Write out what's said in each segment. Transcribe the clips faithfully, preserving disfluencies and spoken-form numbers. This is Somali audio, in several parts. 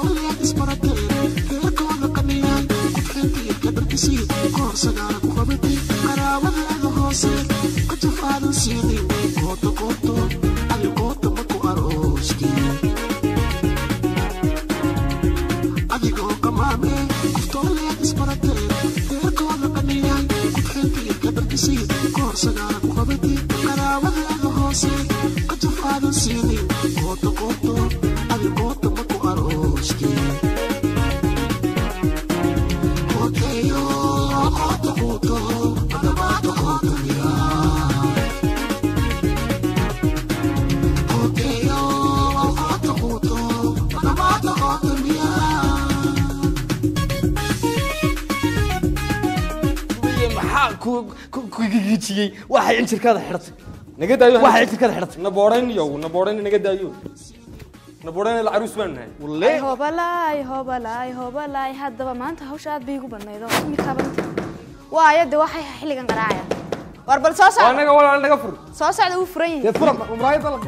waxay injirkada xirtay naga daayo waxay injirkada xirtay nabooreen iyo nabooreen naga daayo nabooreen la caruus baan nahay wallahi hobalaay hobalaay hobalaay hadaba maanta hawsha aad bay ugu banaydo imika banta waayada waxay xilligan qaraacaya war bal soo socdo anaga walaal naga fur soo socdo uu furan yahay fur umraayada la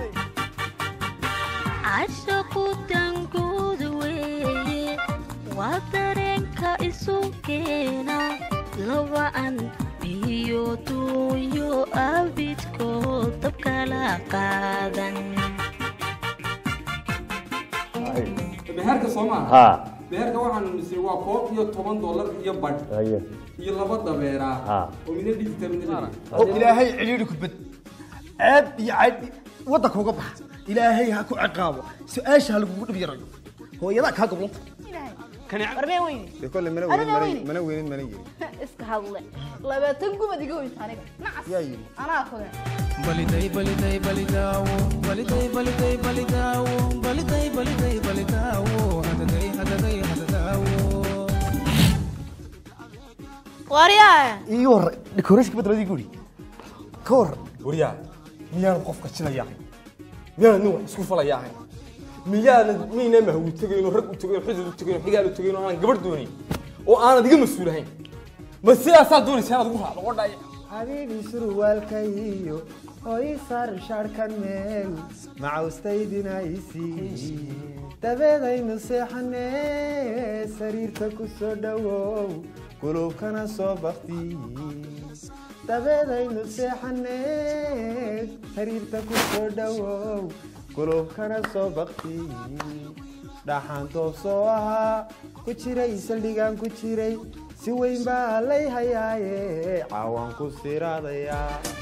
ashaqu tangudu weeye waa dareenka isu keena laba an iyo tuyo abidko tabkala qaadan beherka Soomaaliya ha beherka waxaan nisay waa koob iyo toban dollar iyo bad haye iyo laba dabeera oo mina dhigta mina oo ilaahay ciliiri ku bad aad iyo aad wadanka uga bax ilaahay ha ku ciqaabo su'aasha lagu dhib yarayo hooyada ka gablanta كان أربعين وين؟ يقول من وين من وين من وين؟ اسكهلا لا بتنقم تقول ثاني نعم يا يلي أنا أخذها بلدي بلدي بلداو بلدي بلدي بلداو بلدي بلدي بلداو هذا داي هذا داي هذا داو واريا إيوه ديكوريش كبد ردي قولي كور وريا ميان قفك شلا يا أخي ميان نوع سكوف ولا يا أخي ميان مين ما هو تجين ورق تجين حجر تجين حجال تجين أنا قبر دوني وأنا دقيق مسؤولين بس سياسة دوني سياسة تقولها بقول لك حبيبي سروال كيو هاي صار شاركان ميل مع استيدنا يسي تبدأ نصيحنا سريرتك السوداو قلوب كان صوبختي تبدأ نصيحنا سريرتك السوداو قلوب كان صوبختي dhaxan toosooha ku jiray saldhigan ku jiray si weyn baa lay hayaaye caawan ku siraadaya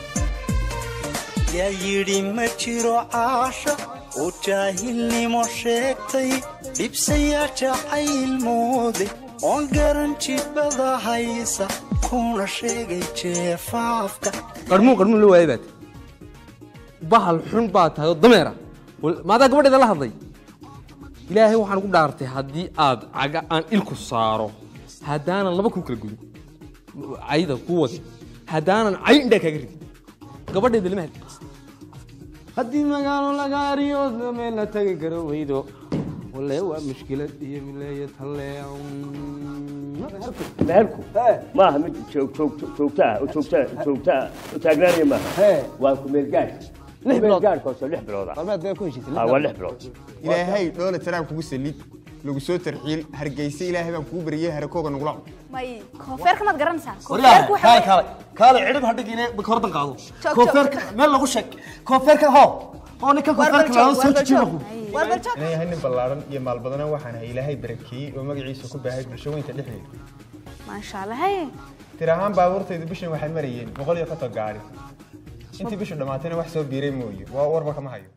yaa yidhi ma jiro caasha oo jaahilnimo sheegtay dhibsaya jacayl moode oon garan jibada haysa kuna sheegay jeefaafka qarmuun qarmuun la waayay baad bahal xun baa tahay dameera maadaa gabadheeda la hadlay ilaahay waxaan ku dhaartay haddii aad caga aan ilku saaro haddaanan laba ku kala gudin ayda ku wadi haddaanan cay indha kaga ridin gabadheeda lama hadli haddii magaalo laga ariyo meel la tagi karo weydo walle waa mushkilad iyo mileeya talleeyo meherku maaha mid joogtaa joogtaa joogtaa taagnaanaya maaha waa ku meel gaadh lix bilood gaadhkoosoo lix bilooda qalmeed baa ku heshiisay waa lix bilood ilaahay dhoole taraab kugu salid lagu soo tarxiil hargeysa ilaahay baan kugu bariyay harakooga nugula may koofeerka mad garanaysaa koofeerku waxa kale kale cidib hadhigine bakordan qaado koofeerka meel lagu sheeg koofeerka ho oo ninka koofeerka la soo jijiyo inay hanin ballaaran iyo maal badan waxaan hay ilaahay barakiyay oo magaciisa ku baahay bulshooyinka dhexdeeda ma sha Allah hay tirahan baabuurtayda bishan waxay marayeen boqol iyo konton gaari intii bishu dhamaatayna wax soo biiray mooyo waa warba kama hayo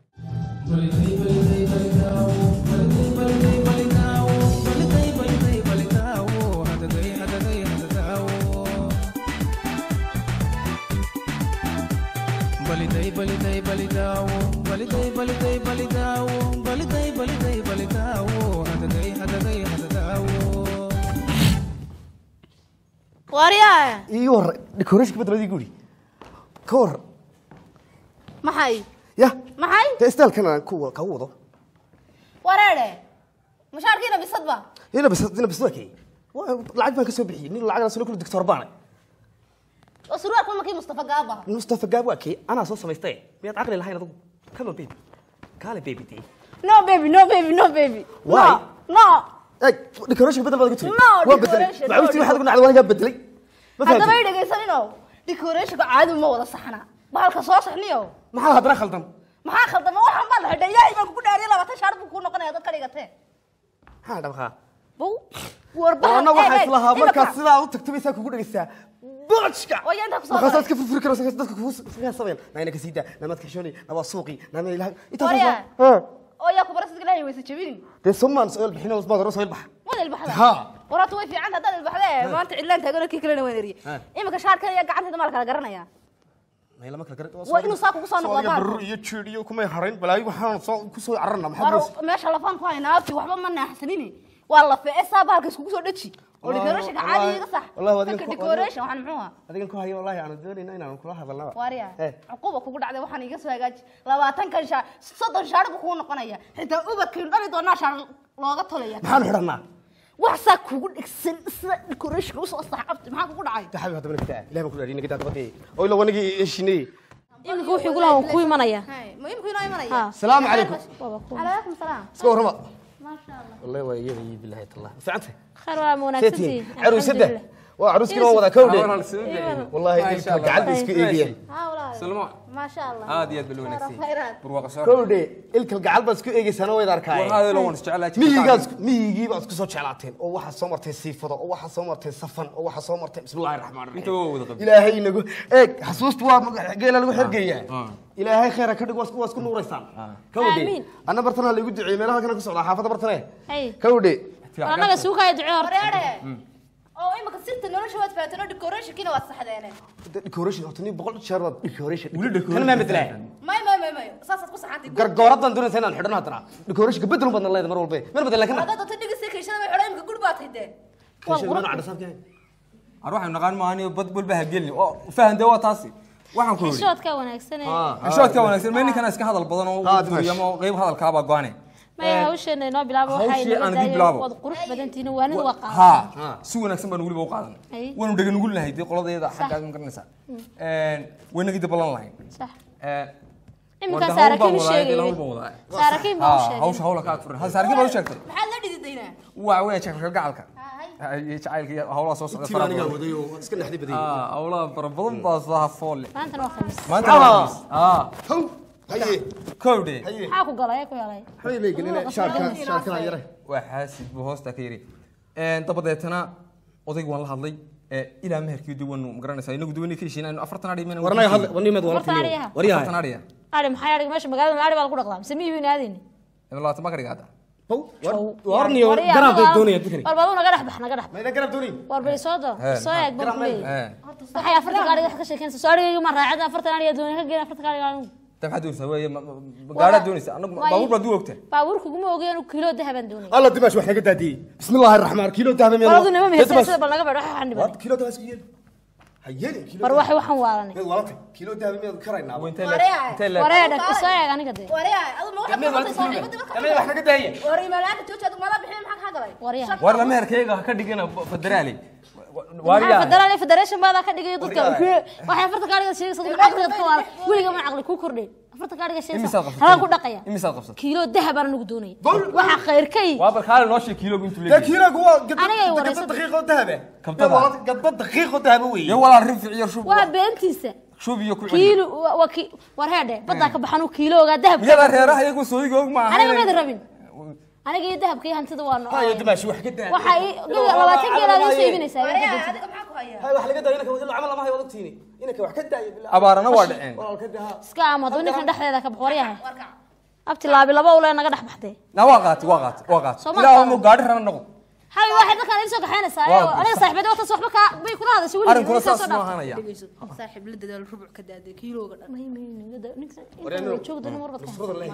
بلدي بلدي بلداو بلدي بلدي بلداو بلدي بلدي بلداو هذا داي هذا داي هذا داو واريا إيوه ديكوريش كبد ردي قولي كور maxay ya maxay teestal kana ku ka wado wareere mushaarkiina bisadba ina bisad ina bisdaki lacag baan ka soo bixiyay nin lacag la soo kula doctor baan oo suruurka ma kii Mustafa Gaaba Mustafa Gaaba ki ana soo samaystay miyad aqli lahayn adigu come on baby kale baby tii no baby no baby no baby why no اي ديكوريشن بدل ما قلت No, waa bedel decoration, no, macawsti waxaad ku nacday waan bedelay ma haddaba fahamtay ay dhegaysanino decoration caadi ma wada saxna bahalka soo saxniyo maxaa hadana khaldan maxaa khaldan waxaan baa la xidhay ilaahay baan kugu dhaariyay labaatan shaar buu ku noqonayaa dadka dhigatee ha dhabqa bow warbaha ana waxa islaha marka sidaa u tagtabaysa kugu dhageysaa bochka oo yanta ku soo marka dadka furfur karo dadka ku sameeyaan naayna ka siida namad ka shooni naba suuqi nama ilaah inta ha oo yaa ku barasid ilaahay waysa jabin de sumaan soo bixino usbaad roo soo bax wada ilbaxda ha waraatu way fiican hadda ilbaxda maanta cidlaan taagano kii kale waan eriyay imika shaarka iyo gacanta ma kala garanaya ma ilama kala garan waa inuu saaq ugu soo noqdo baa baro iyo jeediyo kuma harayn balaayi waxaan soo ku soo cararna maxaa meesha lafaan ku haynaa abti waxba ma naaxsanini waa la feesaa baalka isku soo dhaji oo decoration caadiga sax wallahi wadin decoration waxaan muxuu ah adigan ku hayo wallahi aan doonayna inaan kula hadalnaba wariya cuquba kugu dhacday waxaan iga soo hagaaj labaatan kan shaar soddon shaar buu ku noqonaya xitaa ubadkii dhali doonaa shaar looga tolaya maxaan xidhanaa wax saa kugu dhigsan sida decoration u soo saxabtay maxaa kugu dhacay taxabi hadaba nagtaa ilaahay ma ku dhaarina gidaa dabadii oo ila wanigi ishinay imika wuxuu igu lahaa ku imanaya muhiimku inoo imanaya salaamu calaykum calaykum salaam soo rama ما شاء الله والله ويدي بالله الله فعنته خير waa munaasabtii عروسده وعروسكي waa wada kowdhe والله idinka gacanta isku eegiyeen ها والله سلمى ما شاء الله aad iyo aad bal wanaagsan خيرات barwaaqo soo kowdhe ilka gacal baa isku eegaysana way arkaay war hada loo isjeclaa miyigaas miyigii baa isku soo jeclaateen oo waxa soo martay siifado oo waxa soo martay safan oo waxa soo martay bismillaahir rahmaanir rahiim inta waa wada qabay ilaahay inagu eeg xasuustu waa geela lagu xirgeeyaa ilaahay khayr ka dhig waa isku nuuraysan kowdhe ana bartana la igu duceeyay meelaha kana ku socda xaafada bartana kowdhe anaga suuqay duceey reere oo imika sirta nolosha waad faatano decoration kina waad saxdeene decoration hortani boqol jeer waa decoration kana ma midlaa may may may may saasad ku saxantay gargooradan doonaysa inaan xidhano hadana decoration ka bedel badan leedahay mar walba mar badan laakiin hadda dadka dhigay keeshada way xidhay imika gud baad tahay keeshada aan dhasabkay arwaxay naqaan maani bad bal baa gelin oo fahanday waa taasi waxaan ku yiri shoodka wanaagsan ee shoodka wanaagsan ma ninkan iska hadal badan oo duriyamo qayb hadalka ba go'ane ma hawsheena inoo bilaabo waxay wad qurux badantiina waanid waa qaad ha si wanaagsan baan waliba u qaadan waanu dhagan nugul lahayd qoladeeda xagga ma garanaysa een wanaagii dabalan lahayd sax ee imka saarakiin sheegay saarakiin baa sheegay hawsha hawla ka furan hal saarakiin baa sheegtay maxaa la dhididaynaa waa way sheegay gacalka ay jacaylka hawla soo socda fara aniga wadayo iska dhaxdi baday ah hawla fara badan baa soo fool maanta waa khamiis maanta waa khamiis ah haw haye kowde maxaa ku galay ku yaalay waxay leeyihiin shaarka shaarka yare waa xaasib buu hoosta ka yiri een dabadeetana odaygu waan la hadlay ee ilaa meherkii duwan ma garanaysaa inagu duwan ka heshiinayno afartan ari meena warnay hadlay waniimad wala tiliyo wariyaha afartan ari ari maxay ari meesha magaalada ari baa ku dhaqdaa samiyuu inaadin labaatan ma kariga hada haw warniyo garab bay doonayaan dadkani war baad naga dhaxbax naga dhax ma ina garab doonay war bay soo do soo eeg baan ku leeyahay waxay afartan ari wax ka sheekaysan soo ariga ma raacada afartan ari doonay ka geyn afartan ari aan taxad doonaysa way gaara doonaysa anagu baabuur baa duugta baabuur kugu ma ogeeyaan kiilo dahaban doonay alla dimash wax naga daadiyay bismillaahir rahmaan kiilo dahaba meel walaadu nima meesha bal naga baa waxa xanibay wad kiilo dahaba isku yeel hayeen kiilo war waxay waxan waalanay meel walata kiilo dahaba meel karaynaa way intee la wareeda soo eeg aniga de wariya adu ma waxa meel wax naga daayay wari malaaka joojada mala bixin maxaa ka galay wariya war la meherkayga ka dhigana federaali wariya federaali federation baada ka dhigay dadka waxay afarta gaariga sheegay saddex aqli ka wala wiliga ma aqli ku kordhay afarta gaariga sheegay hala ku dhaqaya imisa qabsad kiilo dahab aan ugu doonay waxa khayrkay waa bal kaale noo sheeg kiilo intu leeyahay kiilo waa aniga waraysan daqiiqo dahaba kabtada gadba daqiiqo dahaba weey ya wala rin ficiyo shub waa beentiisa shub iyo ku kiilo waa ki war heede badda ka baxanu kiilooga dahab yada reeraha iyagu soo igoog ma aniga ma rabin aniga iyo dahabkii hantida waa noo hayo dimash wax ka daayay waxa labaatan geela loo saybinaysaa wariya adiga maxaa ku haya hay wax laga daayay inaka wada amal lama hay wada tiini inaka wax ka daayay bilaa abaarana waa dhaceen walaalka daha iska amado ninkan dhaxdeeda ka boqoryahay abti laabi laba ule naga dhax baxday na waa qaati waa qaati waa qaati ilaa uu gaadhi rana noqdo hay waxa dadkan ay soo gaxaynaysaa aniga saaxiibada wata waxba ka bay kula hadashay wili arinkuna saas ma ahanaya saaxiib la dadaal rubuc ka daaday kiilooga dhan ninka joogda nin warbad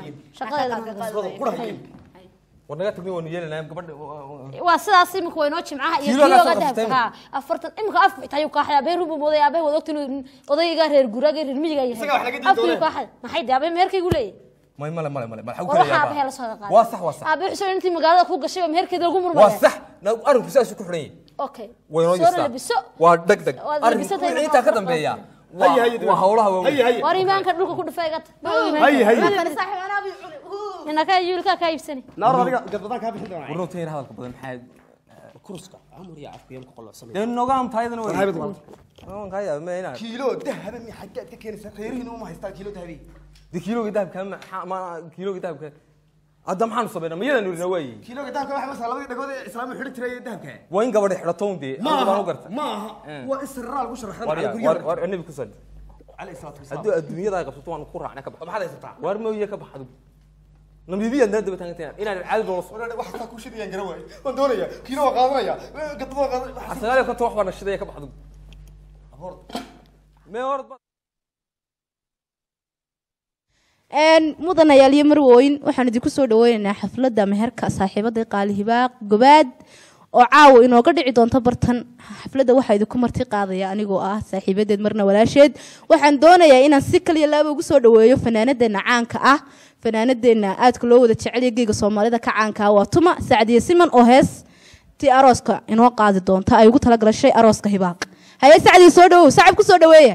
shaqadeeda wanaga tagni wanu yeelanaa gabadha waa sidaas imika way noo jimcaha iyo kiilooga dahabka afartan imika af tayu ka xaya bay rubu mooday abay wada ogtin odayga reer guraga reer miyiga yahay afku ka xay maxay daabay meerkaygu leeyahay may male male male bal waxa ka hela soo qaad waa sax waa sax abay xuseen intii magaalada ku gashay meerkeeda lagu murmay waa sax arinku saas ku xiran yahay okay way noo yeestaa waa degdeg arinku inta ka dambeeya waa hawlaha waa hay hay war iimaanka dhulka ku dhafay gata hay hay saaxiib ana abi أنا كا يقول كا كايبسني نار هذا قدرتها كابي حلو ورنتين هذا القبض محاد كرسك عمر يعرف يوم قلع سمي لأنه قام تايدن وين هاي بتقول آه كايا ما هنا كيلو ذهب من حاجات كان خيرين وما هيستاهل كيلو ذهبي دي كيلو قدام كم ما كيلو قدام كم أدم حان صبينا ميلا نور نوي كيلو قدام كم واحد مثلا لو يدقوا إسلام يحرق ترى ذهب كان وين قبل يحرطون دي ما ما وإسرائيل وش رح ور ور النبي كسر عليه الصلاة والسلام الدنيا الدنيا ذا قصتوا عن كورة عنك بحد ما حدا يستطيع ورمي وياك بحد نمدي أن ندب تانتين إلى العالم ونص ولا واحد تاكل شيء ينقروي وندوريا كيلو قاضريا قطوا قاضريا أصلا كنت أروح وانا شديك بحد ما ورد een mudanayaal iyo marwooyin waxaan idinku soo dhaweynaynaa xafladda meherka saaxiibada qaali hibaaq gobaad oo caawa inooga dhici doonto bartan xafladda waxaa idinku marti qaadaya anigoo ah saaxiibadeed marna walaasheed waxaan doonayaa inaan si kaliya laaba ugu soo dhaweeyo fanaanadeena caanka ah fanaanadeena aadka loo wada jecel yahay geega Soomaalida ka caanka ah waa Tuma Saacdiye Siman oo hees ti arooska inoo qaadi doonta ay ugu tala galashay arooska hibaaq haye Saacdiye soo dhawow saaxiib ku soo dhaweeya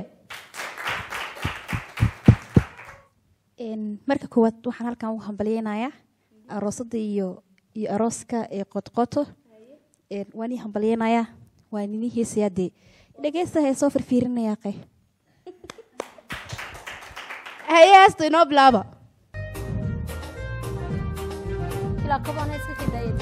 marka koowaad waxaan halkan u hambalyeynaya aroosada iyo iyo arooska ee qodqoto een waan i hambalyeynaya waan ini heesayade dhageysta hay soo firfiirinaya qay hayaasta inoo bilaaba ila kabana iska kidayay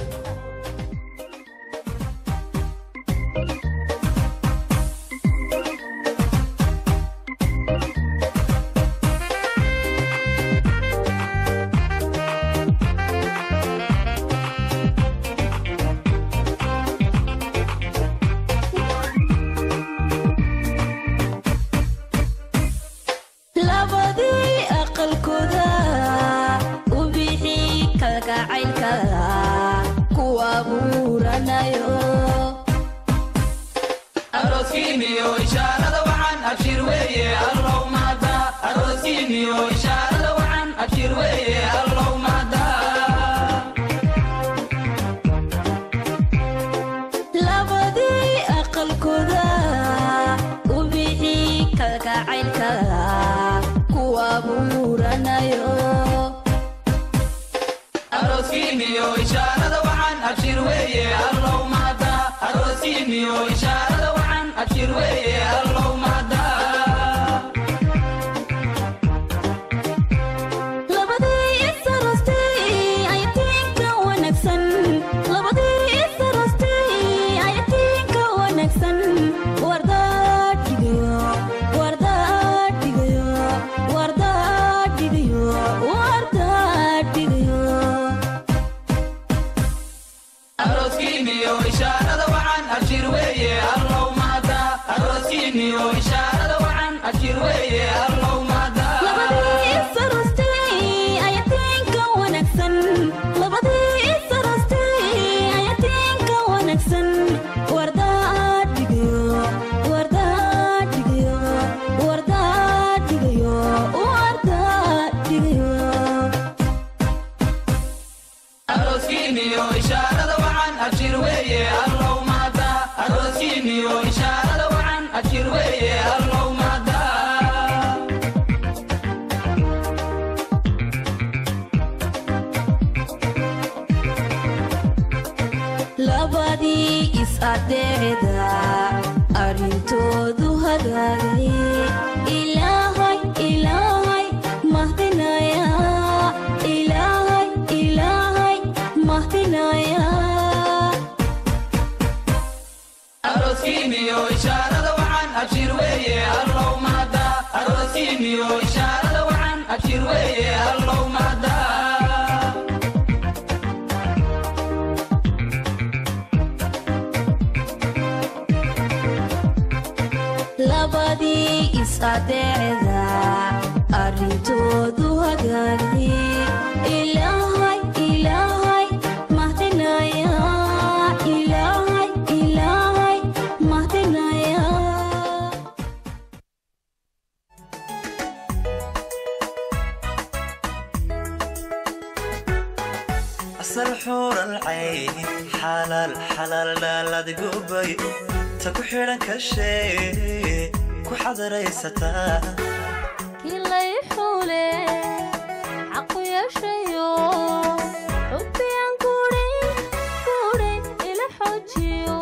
كلا يحولي عقو يا يشيو حبي أنكوري كوري إلى حجيو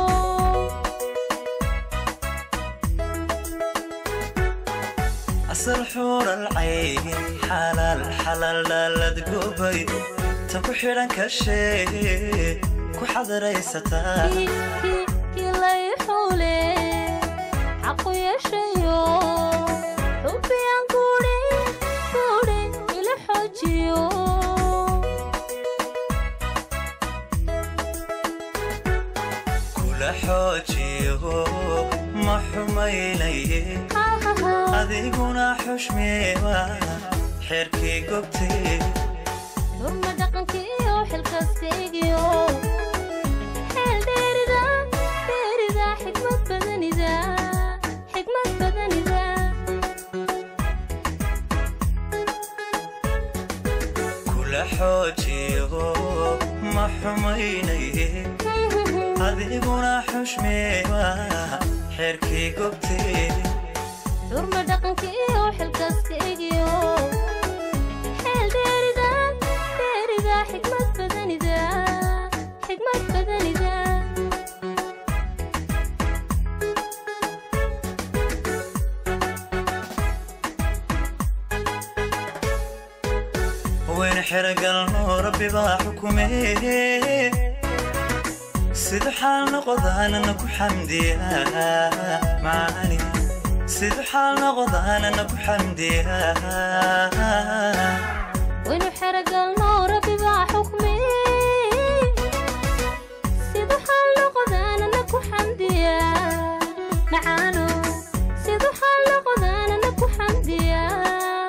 أصل حور العين حلال حلال لا تقوبي تبحرن كشي كحضر يستا كلا يحولي عقو يشيو حبي أنكوري كوري إلى حجيو كل حجيو ما حميني أذيقنا حشمي وحركي قبتي لما دقنكيو حلقسكيو حيل ديردا ديردا حكمة بدنيدا حكمة بدنيدا كل حوجيو ما حميني أذيقنا حشمي وحركي قبتي لما دقنكيو حلقسكيو حيل ديردا ديردا حكمة بدنيدا حكمة بدنيدا وين حرق النور ببا حكمي سيد حال نقضان نكو حمديها معاني سيد حال نقضان نكو حمديها وين حرق النور ببا حكمي سيد حال نقضان نكو حمديها معانو سيد حال نقضان نكو حمديها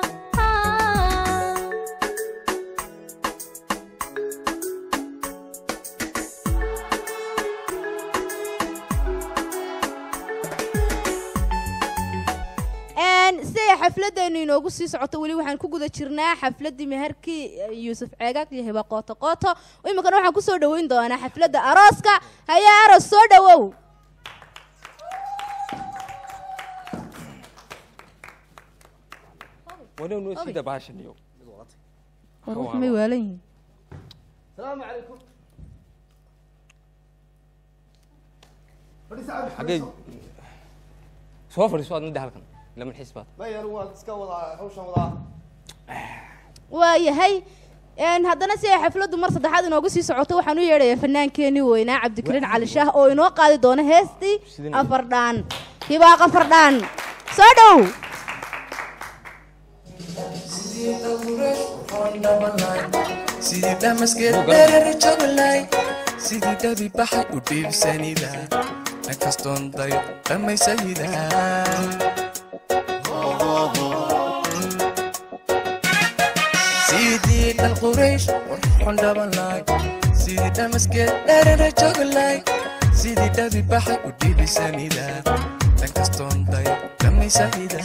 siday xafladaynu inoogu sii socoto weli waxaan ku guda jirnaa xafladii meherkii yuusuf ceegaag iyo hiba qooto qooto iminkana waxaan kusoo dhaweyn doonaa xafladda arooska hayaa aroos soo dhawow ونو سيدا باشن يو روح ما يوالين السلام عليكم حقيقي سوفر سواد ندي هلكن لما الحسابات ما يروى اسكا وضع حوشا وضع waayahay een haddana si ay xafladdu mar saddexaad inoogu sii socoto waxaan u yeedhayaa fanaankeenii weynaa cabdikariin cali shaah oo inoo qaadi doona heestii afardhaan hibaaq afardhaan soo dhow sidii dhamaskeed dherer joglay sidii dhabi baxay u dhiibsanida dhankastoon dayo dhammaysahida sidii dhal quraysh warxun dhabanlay sidii dhamaskeed dherer joglay sidii dhabi baxay u dhiibsanida dhankastoon dayo dhammaysahida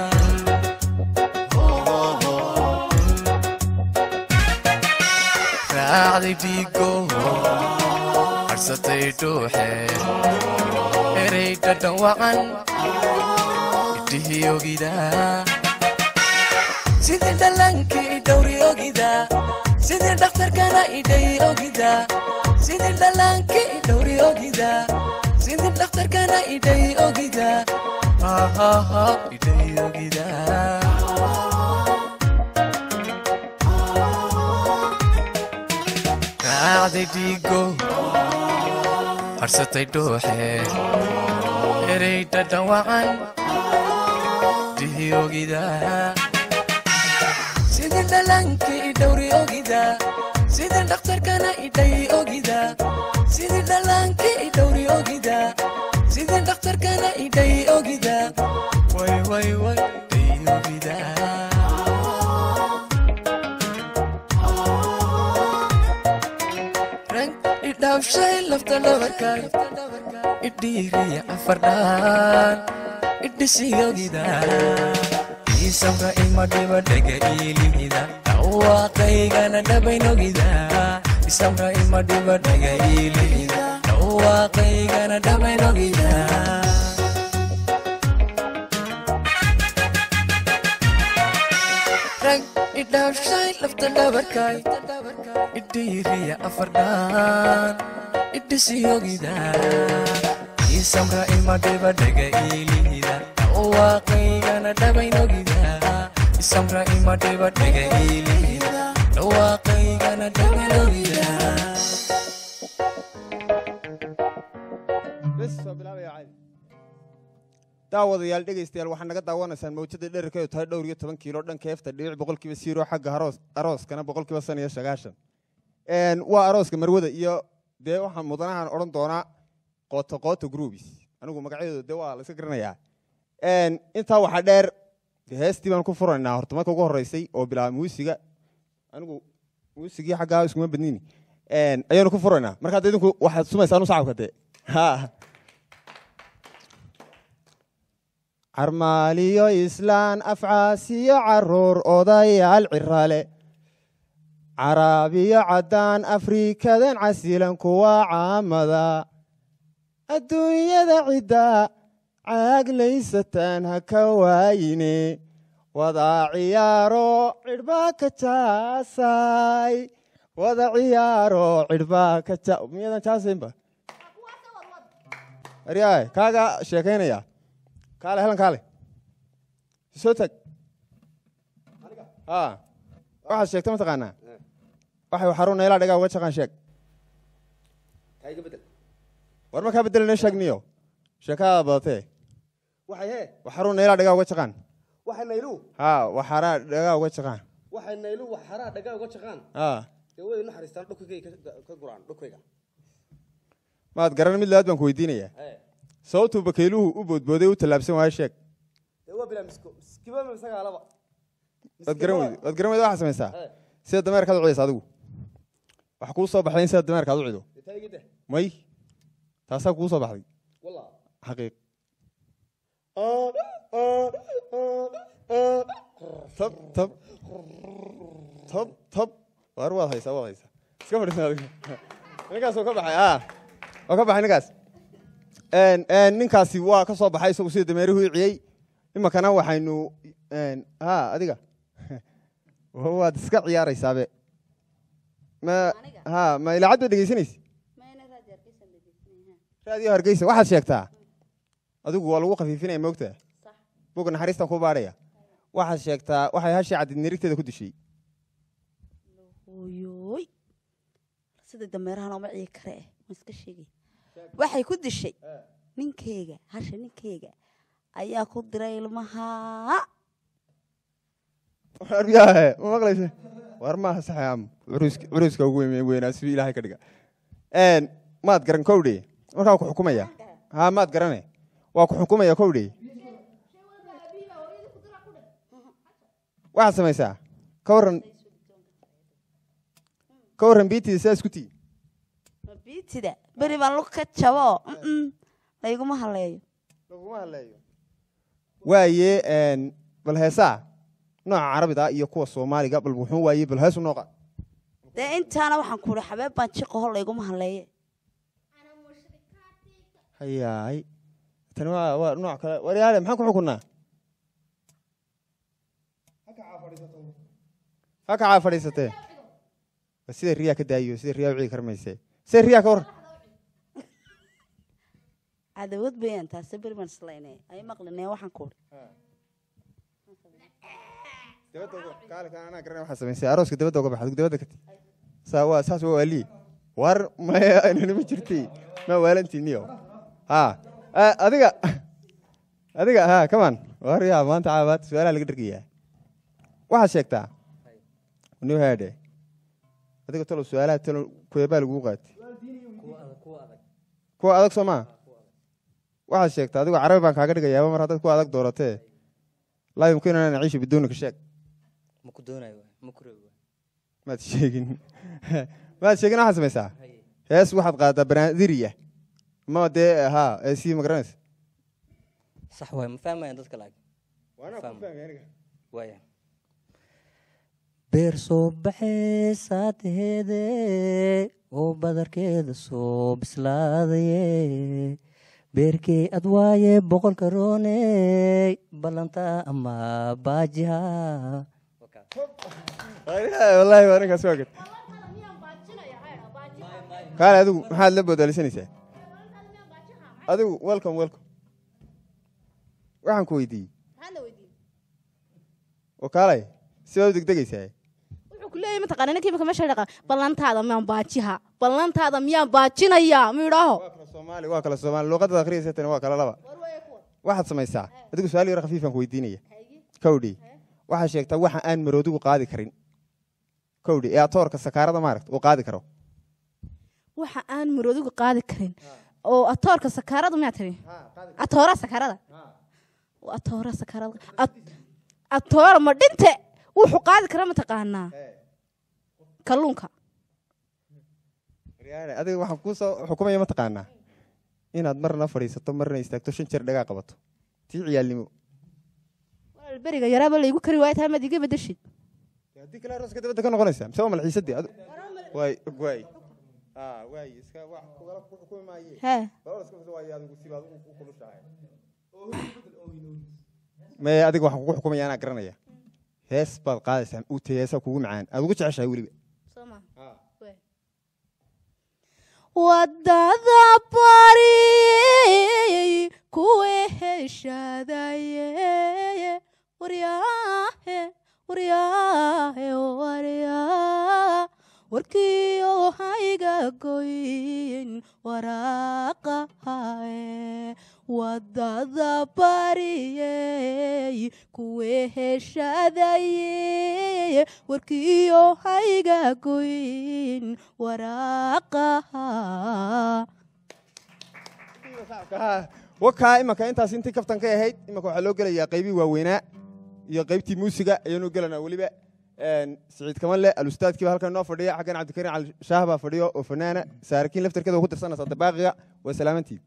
raacday dhiigo harsatay dhuuxe erey dhadhan wacan idhihii ogida sidii dhallaankii idhowri ogida sidii dhakhtarkana idhay ogida sidii dhallaankii idhowri ogida sidii dhakhtarkana idhay ogida hahaha idhay ogida raacday dhiigo harsatay dhuuxe erey dhadhan wacan dhihii ogida sidii dhallaankii idhowri ogida sidii dhakhtarkana idhay ogida sidii dhallaankii idhowri ogida sidii dhakhtarkana idhay ogida way way way idhay ogida idhaafshay lafta dhabarkay idhiiriya afardhaan idhisiyogida isamka ima dhiba dhega iilihida dhawaaqaygana dhabaynogida isamka ima dhiba dhega iilihida dhawaaqaygana dhabaynogida rag idhaafshay lafta dhabarkay idhiiriya afardhaan idhisiyogida isamra imadhiba dhega iilida dhawaaqaygana dhabaynogida isamra imadhiba dhega iilida dhawaaqaygana dhabaynogida daawadayaal dhegaystayaal waxaa naga daawanaysaan mawjada dherarkeedu tahay dhowr iyo toban kiilo dhanka efta dhibic boqolkiiba siiro xagga aroos arooskana boqolkiiba san iyo sagaashan waa arooska marwada iyo dee waxaan mudanahan odhan doonaa qooto qooto groubis anigu magacyadooda dee waa la iska garanayaa intaa waxaa dheer heestii baan ku furaynaa horta marka ugu horreysay oo bilaa muusiga anigu muusigii xaggaa iskuma badnini ayaanu ku furaynaa markaad idinku waxaad sumaysaan u sacabka dee carmaaliyo islaan afcaasiyo caruur odayaal cirale caraabiyo caddaan afrikadan casilan kuwa caamada adduunyada cidda caaglaysataan ha ka waayine wada ciyaaro cidhbaa ka jaasay wada ciyaaro cidhbaa ka ja miyadan jaasaynba aryaay kaaga sheekaynaya kaale helan kaale soo tag a waxaad sheegta ma taqaanaa waxay xarun neelaa dhagaa uga jaqaan sheeg war ma kaa bedelana sheegniyo sheekadaada badatee waxay hee waxarun neelaa dhagaa uga jaqaan waxay naylu ha waxaraa dhagaa uga jaqaan waxay naylu waxaraa dhagaa uga jaqaan a dee way naxariistaan dhukayga ka guraan dhukayga maad garan mid labaad baan ku weydiinayaa sababtuu bakayluhu u boodbooday u tallaabsan waayo sheeg waad garan weyde waad garan weyde waxaa samaysaa sida dameerkaad u cidaysa adigu waxa kuu soo baxday in sida dameerkaad u cido may taasaa kuu soo baxday xaqiiq tab tab tab tab waar waad haysaa waad haysaa iska fadhiisan adigu ninkaas oo ka baxay a oo ka baxay ninkaas ninkaasi waa ka soo baxay isagu sida dameeruhu i ciyey iminkana waxaynu ha adiga waad iska ciyaaraysaabe ma ha ma ilaacad baad dhegeysanaysa raadiyo hargeysa waxaad sheegtaa adigu waa lagu khafiifinaya moogtaa buga naxariistan ku baadhaya waxaad sheegtaa waxay hashii cadid nirigteeda ku dishay oyoy sida dameerahan ooma ciyi kare eh ma iska sheegay waxay ku dishay ninkeyga hasha ninkeyga ayaa ku diray ilmaha waryahe ma maqlaysa war maaha saxaam curuska ugu weynaa si ilaahay ka dhiga maad garan kowdhe markaa ku xukumaya ha maad garane waa ku xukumaya kowdhe waxaad samaysaa ka warran ka warran biitida sidaa isku tii biitida beri baan lug ka jabo layguma haleeyo laguma haleeyo waaye bal heesaa nooca carabida iyo kuwa soomaaliga bal wuxuu waaye bal heesu nooqa dee intaana waxaan ku uri xabeeb baan jiqaho layguma haleeye hayaay tani waa waa nooc kale waryaale maxaan ku xukunnaa ha kacaa fadhiisatee sida riyaa ka daayo sida riyaa u cigi karmayse sida riyaa ka warran cadawad bayaan taase beri baan islayne ay maqlinee waxaan ku uri waxaa samaysay arooska dabadda uga baxad dabadda kati saa waa saas waa waaliye war maya inana ma jirtay ma waalantiiniyo ha adiga adiga ha kaman war yaa maanta caabaad su-aalaha laga dhargayaa waxaad sheegtaa niw haadhe adiga talo su-aalaha talo kueebaa lagugu qaatay kuwa adag soo maa waxaad sheegtaa adigoo carabi baan kaaga dhigayaaba mar haddaad kuwa adag dooratee laa yumkinu an naciisha biduunika sheeg maad sheegin maad sheegin waxaad samaysaa hees waxaad qaadataa banaadiriya ma dee ha sii ma garanaysa sax waay ma fahmayan dadka laakiin waana ku fahmay aniga waaya beer soo baxaysaa taheede oo badarkeeda soo bislaadaye beerkey ad waaye boqolka rooney ballanta ama baajiha والله وانا كسوقت قال ادو maxaad la boodalisanaysaa adigu welcome welcome waxaan ku weydiiyey maxaan la weydiiyey oo kaalay sidoo degdegaysaa wuxuu ku leeyahay mataqaana ninkii ma meesha dhaqa ballantaada miyaan baajiha ballantaada miyaan baajinaya miidhaho waa kala Soomaali waa kala Soomaali luqadda akhriyeysatana waa kala laba waxaad samaysaa adigu su'aal yar khafiif aan ku weydiinaya kawdhi waxa sheegtaa waxa aan maroodigu qaadi karin kawdhi ee atoorka sakaarada maaragta uu qaadi karo waxa aan maroodigu qaadi karin oo atoorka sakaarada ma tiri atoora sakaarada atoora sakaarada atoora ma dhinte wuxuu qaadi karaa ma taqaanaa kalluunka riyaale adiga waxaan ku soo xukumaya ma taqaanaa inaad marna fadhiisato marna istaagto shan jeer dhagaa qabato tii ciyaalnimo wal bariga yaraaba la igu kari waayay taamad iga bedeshid hadii kala rooska dabada ka noqonaysa mise waa malxiisadii way way ah way iska wax kugala xukumi maayay ha bal iska soo waayay adigu sibaad u kulushahay ma adiga waxaan ku xukumaya ana garanaya hees baad qaadaysaa uu teeyasa kugu macaan aad ugu jeceshahay waliba soma ha way wadada bari kuwe heshadaye wariyaahe wariyaahe wariyaa warkiyo hayga goyn waraaqahae wadada bariyey kuwe heshadaye warkiyo hayga goyn waraaqaha wakaa imanka intaas intii kaftan ka ahayd imanka waxaa loo gelayaa qaybii waaweynaa iyo qaybtii muusiga ayaanu gelanaa weliba سعيد كمان له الأستاذ كيف هالكن نوفر دي حقنا عبد الكريم على شهبة فديو وفنانة ساركين لفتر كذا وخد رسالة صدقاقية وسلامتي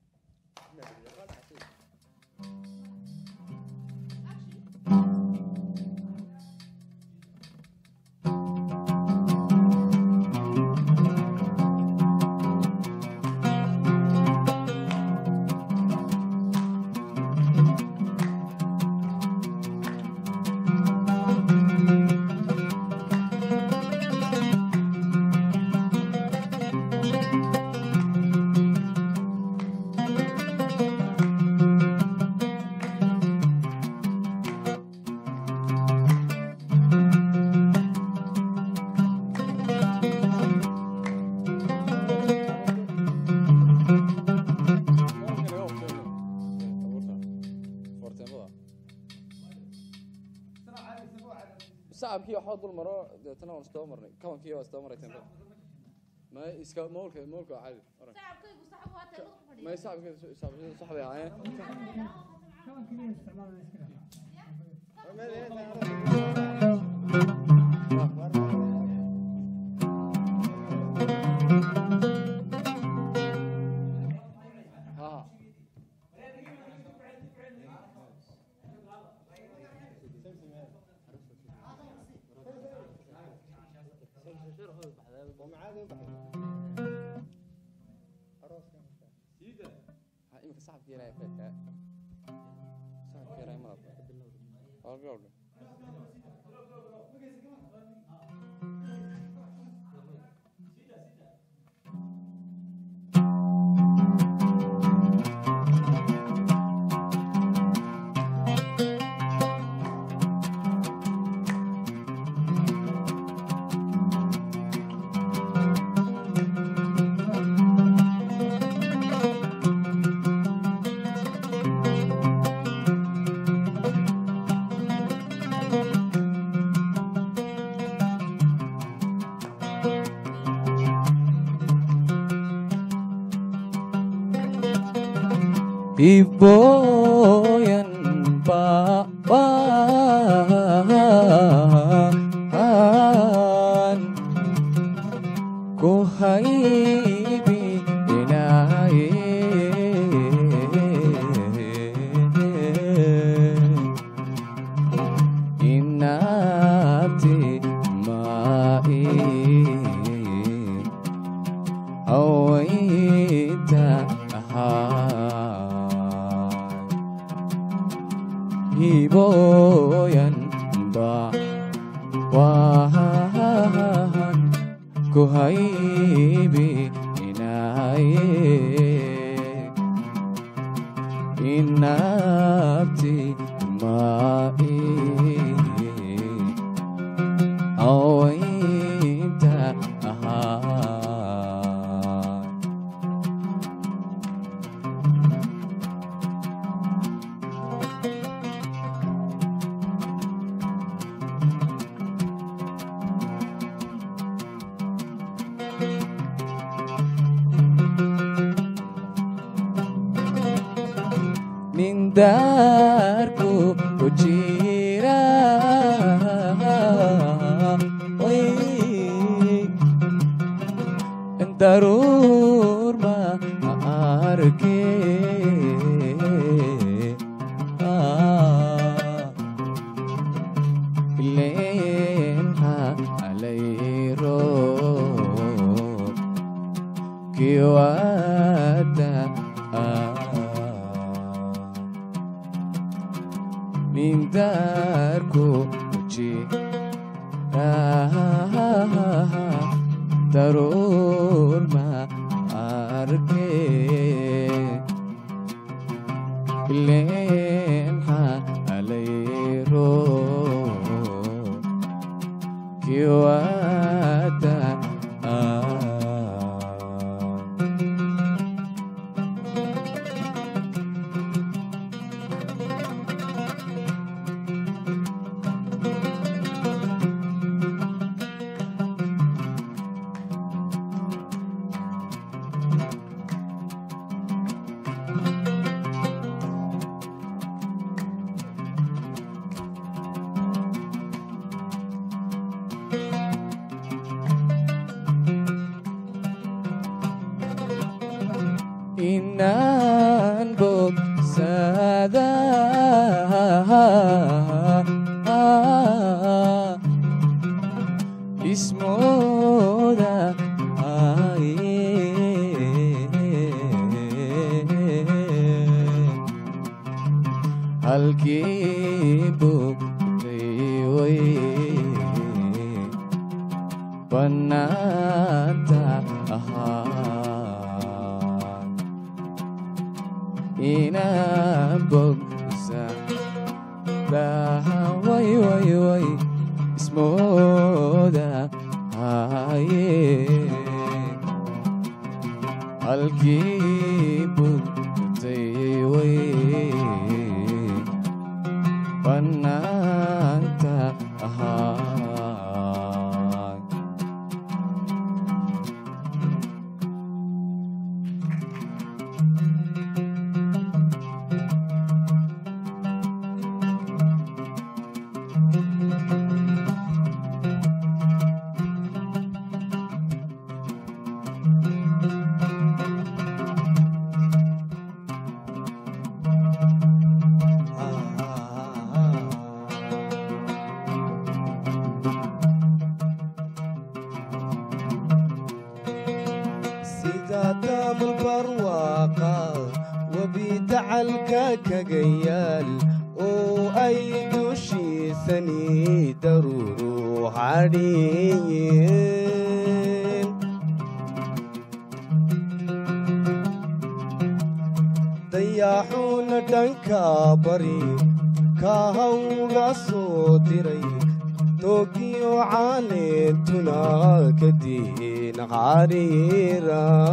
صعب كي واحد دول مرة تنا ونستمر كمان كي واستمر تنا ما يسكا مولك مولك عادي صعب كي وصعب وقت ما يصعب كي صعب صعب يعني كمان كي استعمال صعب كي راي فيك صعب كي راي ما أقول Iboyan baan ku haybi inaaye inaati maa'i awayta Iboyan ba wah kuhaybi inaye inabti mai awainta aha nindarku ujira oi darur ma arke lenha alayro kiwata nindarku uji darur ma arke lenha alayro kiwata inan bogsada ismoda halkii bugtay way banaanta ahaa ina bogsa daha way way way ismoda haye halkii bugtay way banaanta ahaa دام البرواقة وبيدعلك كجيال وأي دوشي ثني درور عاديين ضياحون دنكا بري كاهو صوتري توكيو عالتنا كدين عريرا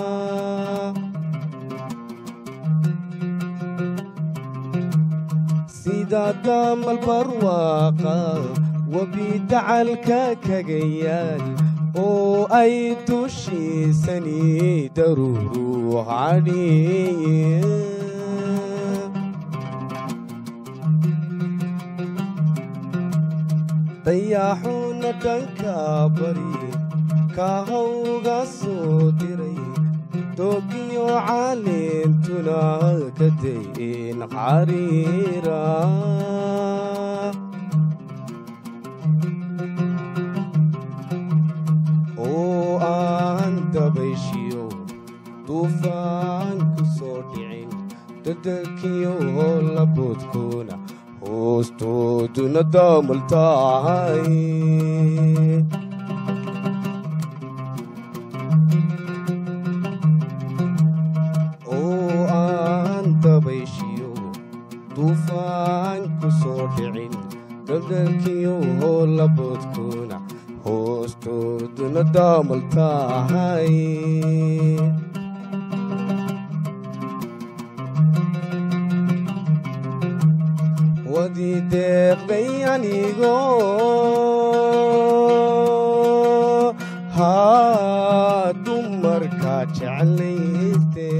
سيدا دام البرواقة وبيدعلك كجيال او اي توشي سني درور عريرا ضياحون دنكا بري كاهوغا صوتري توكيو عالنتنا كدين حريرا او انت بيشيو طوفان كسودعين تدكيو لبوتكونا hoostoodu nadaamultahay dalkiyo labadkuna hoostooduna daamal tahay wadii deeqday anigoo haa dumarka jeclayste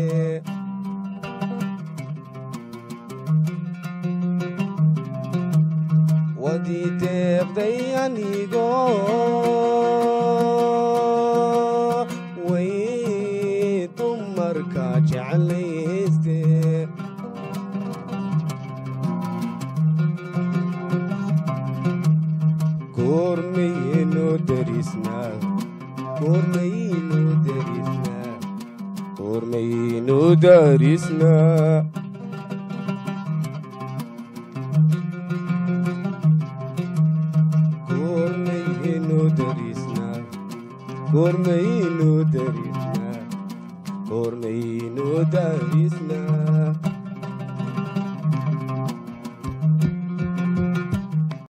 wadii deeqday anigoo way dumarka jeclayste gormaynu darisnaa gormaynu darisnaa gormaynu darisnaa gormaynu darisnaa gormaynu darisnaa gormaynu darisnaa